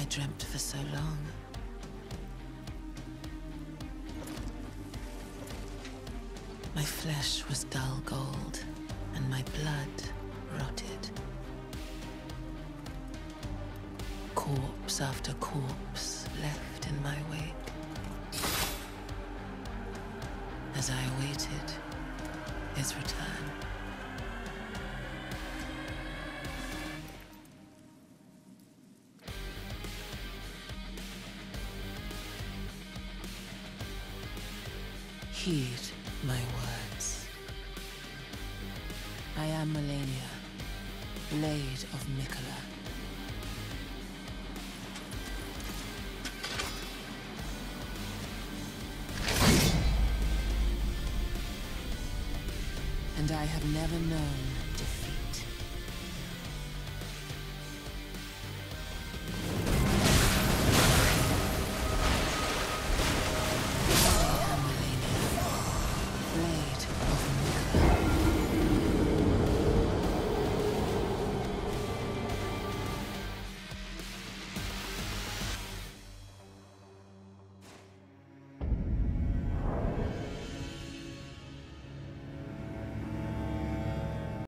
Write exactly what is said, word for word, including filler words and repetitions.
dreamt for so long. My flesh was dull gold, and my blood rotted. Corpse after corpse left in my wake, as I awaited his return. Heed my words. I am Malenia, Blade of Miquella. And I have never known defeat.